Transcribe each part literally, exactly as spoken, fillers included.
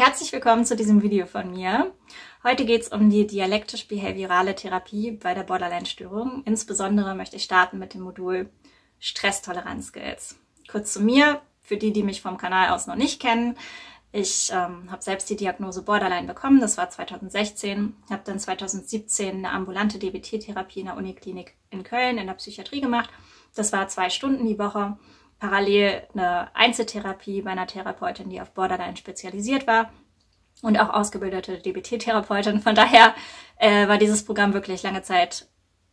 Herzlich willkommen zu diesem Video von mir. Heute geht es um die dialektisch-behaviorale Therapie bei der Borderline-Störung. Insbesondere möchte ich starten mit dem Modul Stresstoleranz-Skills. Kurz zu mir, für die, die mich vom Kanal aus noch nicht kennen. Ich ähm, habe selbst die Diagnose Borderline bekommen, das war zweitausendsechzehn. Ich habe dann zweitausendsiebzehn eine ambulante D B T-Therapie in der Uniklinik in Köln in der Psychiatrie gemacht. Das war zwei Stunden die Woche. Parallel eine Einzeltherapie bei einer Therapeutin, die auf Borderline spezialisiert war und auch ausgebildete D B T-Therapeutin. Von daher äh, war dieses Programm wirklich lange Zeit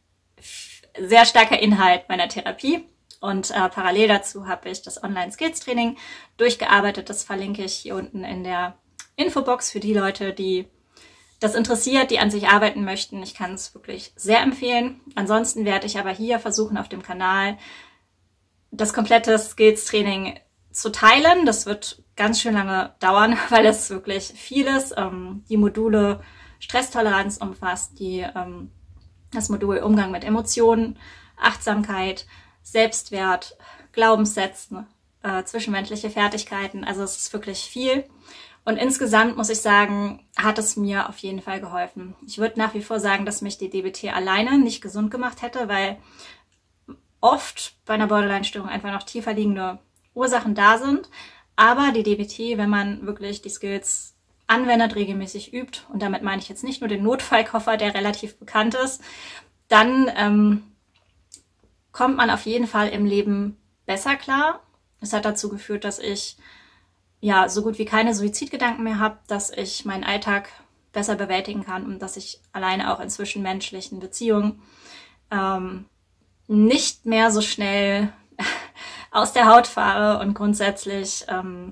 sehr starker Inhalt meiner Therapie. Und äh, parallel dazu habe ich das Online-Skills-Training durchgearbeitet. Das verlinke ich hier unten in der Infobox für die Leute, die das interessiert, die an sich arbeiten möchten. Ich kann es wirklich sehr empfehlen. Ansonsten werde ich aber hier versuchen, auf dem Kanal das komplette Skills-Training zu teilen. Das wird ganz schön lange dauern, weil es wirklich vieles, ähm, die Module Stresstoleranz umfasst, die, ähm, das Modul Umgang mit Emotionen, Achtsamkeit, Selbstwert, Glaubenssätze, äh, zwischenmenschliche Fertigkeiten. Also es ist wirklich viel. Und insgesamt muss ich sagen, hat es mir auf jeden Fall geholfen. Ich würde nach wie vor sagen, dass mich die D B T alleine nicht gesund gemacht hätte, weil oft bei einer Borderline-Störung einfach noch tiefer liegende Ursachen da sind. Aber die D B T, wenn man wirklich die Skills anwendet, regelmäßig übt, und damit meine ich jetzt nicht nur den Notfallkoffer, der relativ bekannt ist, dann ähm, kommt man auf jeden Fall im Leben besser klar. Es hat dazu geführt, dass ich ja so gut wie keine Suizidgedanken mehr habe, dass ich meinen Alltag besser bewältigen kann und dass ich alleine auch in zwischenmenschlichen Beziehungen ähm, nicht mehr so schnell aus der Haut fahre und grundsätzlich, ähm,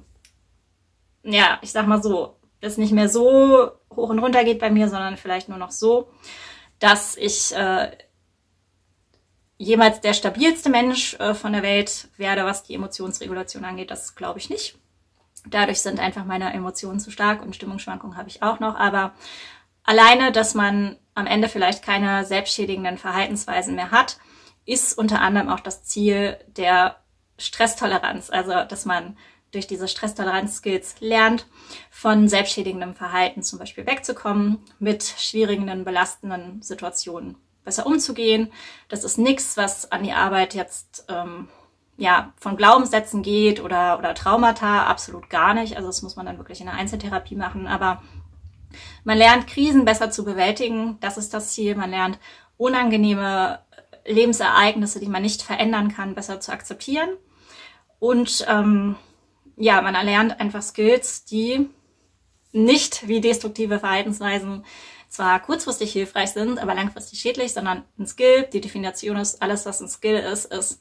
ja, ich sag mal so, es nicht mehr so hoch und runter geht bei mir, sondern vielleicht nur noch so, dass ich äh, jemals der stabilste Mensch äh, von der Welt werde, was die Emotionsregulation angeht. Das glaube ich nicht. Dadurch sind einfach meine Emotionen zu stark und Stimmungsschwankungen habe ich auch noch. Aber alleine, dass man am Ende vielleicht keine selbstschädigenden Verhaltensweisen mehr hat, ist unter anderem auch das Ziel der Stresstoleranz. Also, dass man durch diese Stresstoleranz-Skills lernt, von selbstschädigendem Verhalten zum Beispiel wegzukommen, mit schwierigen, belastenden Situationen besser umzugehen. Das ist nichts, was an die Arbeit jetzt ähm, ja von Glaubenssätzen geht oder, oder Traumata, absolut gar nicht. Also das muss man dann wirklich in der Einzeltherapie machen. Aber man lernt, Krisen besser zu bewältigen. Das ist das Ziel. Man lernt, unangenehme Lebensereignisse, die man nicht verändern kann, besser zu akzeptieren. Und ähm, ja, man erlernt einfach Skills, die nicht wie destruktive Verhaltensweisen zwar kurzfristig hilfreich sind, aber langfristig schädlich, sondern ein Skill, die Definition ist, alles was ein Skill ist, ist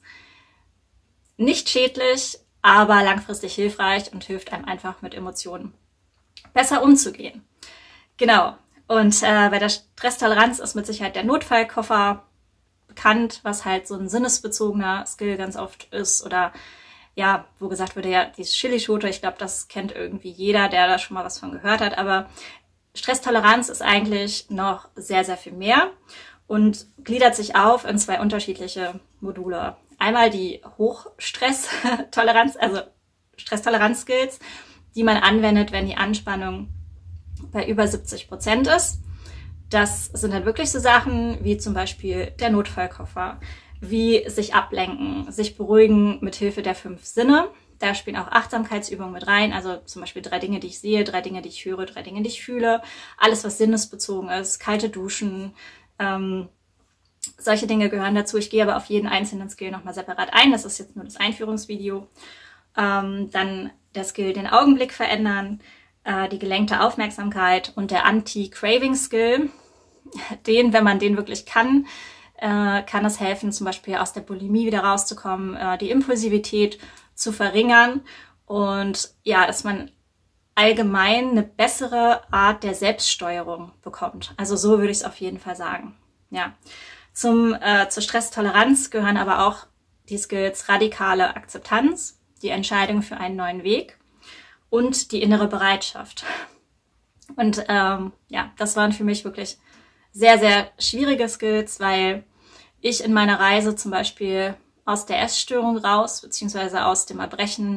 nicht schädlich, aber langfristig hilfreich und hilft einem einfach mit Emotionen besser umzugehen. Genau. Und äh, bei der Stresstoleranz ist mit Sicherheit der Notfallkoffer bekannt, was halt so ein sinnesbezogener Skill ganz oft ist, oder ja, wo gesagt wurde, ja, die Chilischote, ich glaube, das kennt irgendwie jeder, der da schon mal was von gehört hat, aber Stresstoleranz ist eigentlich noch sehr, sehr viel mehr und gliedert sich auf in zwei unterschiedliche Module. Einmal die Hochstresstoleranz, also Stresstoleranz-Skills, die man anwendet, wenn die Anspannung bei über siebzig Prozent ist. Das sind dann wirklich so Sachen wie zum Beispiel der Notfallkoffer, wie sich ablenken, sich beruhigen mit Hilfe der fünf Sinne. Da spielen auch Achtsamkeitsübungen mit rein, also zum Beispiel drei Dinge, die ich sehe, drei Dinge, die ich höre, drei Dinge, die ich fühle. Alles, was sinnesbezogen ist, kalte Duschen, ähm, solche Dinge gehören dazu. Ich gehe aber auf jeden einzelnen Skill nochmal separat ein. Das ist jetzt nur das Einführungsvideo. Ähm, dann der Skill, den Augenblick verändern, äh, die gelenkte Aufmerksamkeit und der Anti-Craving-Skill. Den, wenn man den wirklich kann, äh, kann es helfen, zum Beispiel aus der Bulimie wieder rauszukommen, äh, die Impulsivität zu verringern und ja, dass man allgemein eine bessere Art der Selbststeuerung bekommt. Also so würde ich es auf jeden Fall sagen. Ja, zum äh, zur Stresstoleranz gehören aber auch die Skills radikale Akzeptanz, die Entscheidung für einen neuen Weg und die innere Bereitschaft. Und ähm, ja, das waren für mich wirklich sehr, sehr schwierige Skills, weil ich in meiner Reise zum Beispiel aus der Essstörung raus, beziehungsweise aus dem Erbrechen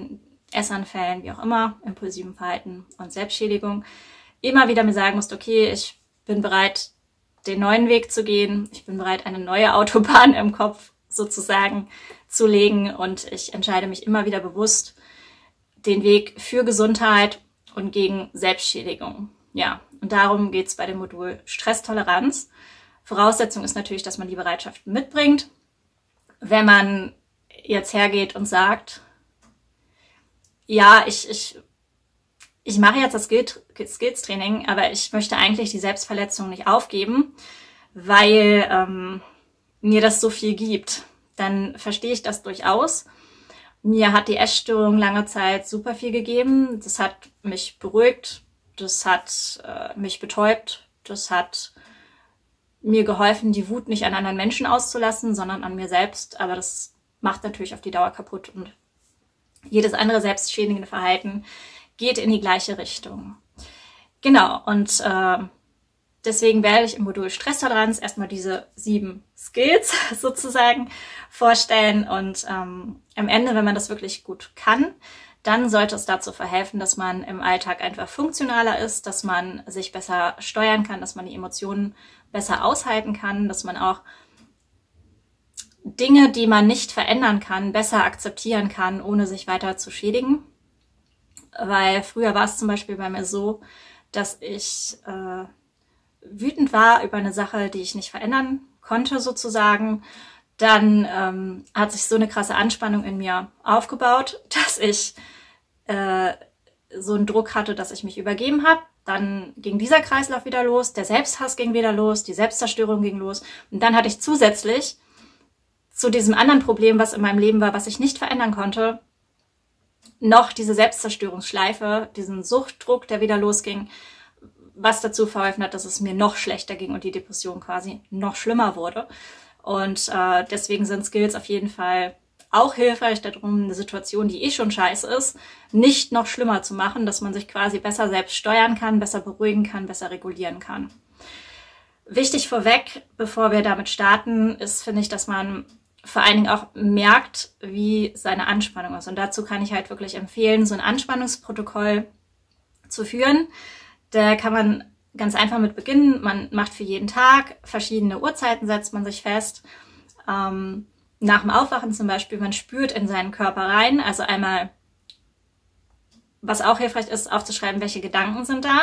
Essanfällen, wie auch immer, impulsivem Verhalten und Selbstschädigung, immer wieder mir sagen musste, okay, ich bin bereit, den neuen Weg zu gehen. Ich bin bereit, eine neue Autobahn im Kopf sozusagen zu legen und ich entscheide mich immer wieder bewusst, den Weg für Gesundheit und gegen Selbstschädigung. Ja, und darum geht es bei dem Modul Stresstoleranz. Voraussetzung ist natürlich, dass man die Bereitschaften mitbringt. Wenn man jetzt hergeht und sagt, ja, ich, ich, ich mache jetzt das Skills-Training, aber ich möchte eigentlich die Selbstverletzung nicht aufgeben, weil ähm, mir das so viel gibt, dann verstehe ich das durchaus. Mir hat die Essstörung lange Zeit super viel gegeben. Das hat mich beruhigt, das hat äh, mich betäubt, das hat mir geholfen, die Wut nicht an anderen Menschen auszulassen, sondern an mir selbst. Aber das macht natürlich auf die Dauer kaputt und jedes andere selbstschädigende Verhalten geht in die gleiche Richtung. Genau, und äh, deswegen werde ich im Modul Stresstoleranz erstmal diese sieben Skills sozusagen vorstellen und ähm, am Ende, wenn man das wirklich gut kann, dann sollte es dazu verhelfen, dass man im Alltag einfach funktionaler ist, dass man sich besser steuern kann, dass man die Emotionen besser aushalten kann, dass man auch Dinge, die man nicht verändern kann, besser akzeptieren kann, ohne sich weiter zu schädigen. Weil früher war es zum Beispiel bei mir so, dass ich äh, wütend war über eine Sache, die ich nicht verändern konnte sozusagen. Dann ähm, hat sich so eine krasse Anspannung in mir aufgebaut, dass ich äh, so einen Druck hatte, dass ich mich übergeben habe. Dann ging dieser Kreislauf wieder los, der Selbsthass ging wieder los, die Selbstzerstörung ging los. Und dann hatte ich zusätzlich zu diesem anderen Problem, was in meinem Leben war, was ich nicht verändern konnte, noch diese Selbstzerstörungsschleife, diesen Suchtdruck, der wieder losging, was dazu verholfen hat, dass es mir noch schlechter ging und die Depression quasi noch schlimmer wurde. Und äh, deswegen sind Skills auf jeden Fall auch hilfreich darum, eine Situation, die eh schon scheiße ist, nicht noch schlimmer zu machen, dass man sich quasi besser selbst steuern kann, besser beruhigen kann, besser regulieren kann. Wichtig vorweg, bevor wir damit starten, ist, finde ich, dass man vor allen Dingen auch merkt, wie seine Anspannung ist. Und dazu kann ich halt wirklich empfehlen, so ein Anspannungsprotokoll zu führen. Da kann man ganz einfach mit beginnen. Man macht für jeden Tag verschiedene Uhrzeiten, setzt man sich fest. Ähm, nach dem Aufwachen zum Beispiel, man spürt in seinen Körper rein. Also einmal, was auch hilfreich ist, aufzuschreiben, welche Gedanken sind da,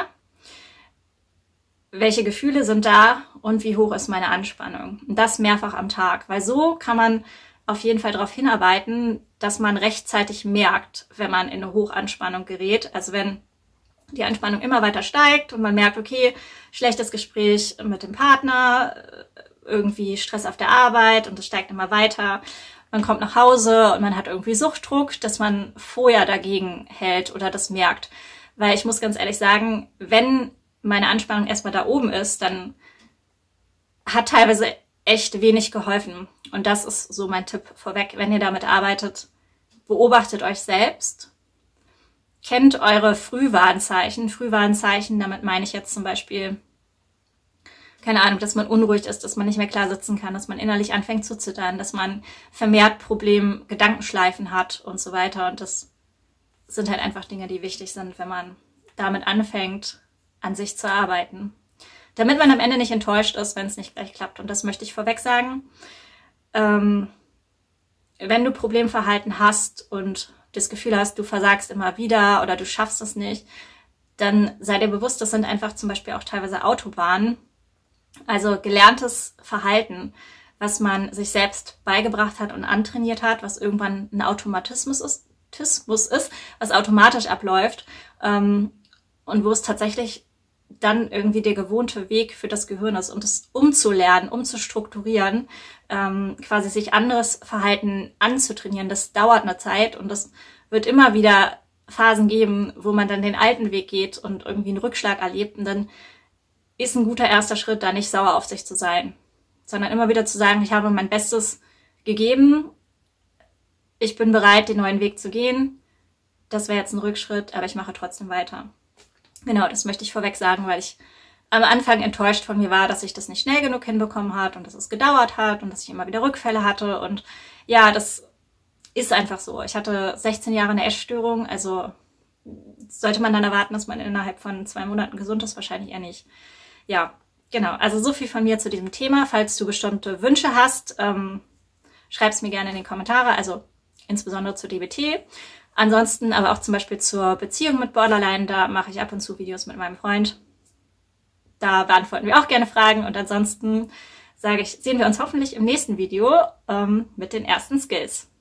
welche Gefühle sind da und wie hoch ist meine Anspannung. Und das mehrfach am Tag, weil so kann man auf jeden Fall darauf hinarbeiten, dass man rechtzeitig merkt, wenn man in eine Hochanspannung gerät. Also wenn die Anspannung immer weiter steigt und man merkt, okay, schlechtes Gespräch mit dem Partner, irgendwie Stress auf der Arbeit und es steigt immer weiter. Man kommt nach Hause und man hat irgendwie Suchtdruck, dass man vorher dagegen hält oder das merkt. Weil ich muss ganz ehrlich sagen, wenn meine Anspannung erstmal da oben ist, dann hat teilweise echt wenig geholfen. Und das ist so mein Tipp vorweg, wenn ihr damit arbeitet. Beobachtet euch selbst. Kennt eure Frühwarnzeichen. Frühwarnzeichen, damit meine ich jetzt zum Beispiel, keine Ahnung, dass man unruhig ist, dass man nicht mehr klar sitzen kann, dass man innerlich anfängt zu zittern, dass man vermehrt Problem, Gedankenschleifen hat und so weiter. Und das sind halt einfach Dinge, die wichtig sind, wenn man damit anfängt, an sich zu arbeiten. Damit man am Ende nicht enttäuscht ist, wenn es nicht gleich klappt. Und das möchte ich vorweg sagen. Ähm, wenn du Problemverhalten hast und das Gefühl hast, du versagst immer wieder oder du schaffst es nicht, dann sei dir bewusst, das sind einfach zum Beispiel auch teilweise Autobahnen, also gelerntes Verhalten, was man sich selbst beigebracht hat und antrainiert hat, was irgendwann ein Automatismus ist, ist was automatisch abläuft ähm, und wo es tatsächlich dann irgendwie der gewohnte Weg für das Gehirn ist, um das umzulernen, umzustrukturieren, ähm, quasi sich anderes Verhalten anzutrainieren. Das dauert eine Zeit und das wird immer wieder Phasen geben, wo man dann den alten Weg geht und irgendwie einen Rückschlag erlebt. Und dann ist ein guter erster Schritt, da nicht sauer auf sich zu sein, sondern immer wieder zu sagen, ich habe mein Bestes gegeben, ich bin bereit, den neuen Weg zu gehen. Das wäre jetzt ein Rückschritt, aber ich mache trotzdem weiter. Genau, das möchte ich vorweg sagen, weil ich am Anfang enttäuscht von mir war, dass ich das nicht schnell genug hinbekommen hat und dass es gedauert hat und dass ich immer wieder Rückfälle hatte. Und ja, das ist einfach so. Ich hatte sechzehn Jahre eine Essstörung, also sollte man dann erwarten, dass man innerhalb von zwei Monaten gesund ist? Wahrscheinlich eher nicht. Ja, genau. Also so viel von mir zu diesem Thema. Falls du bestimmte Wünsche hast, ähm, schreib es mir gerne in die Kommentare, also insbesondere zu D B T. Ansonsten aber auch zum Beispiel zur Beziehung mit Borderline, da mache ich ab und zu Videos mit meinem Freund. Da beantworten wir auch gerne Fragen und ansonsten sage ich, sehen wir uns hoffentlich im nächsten Video ähm, mit den ersten Skills.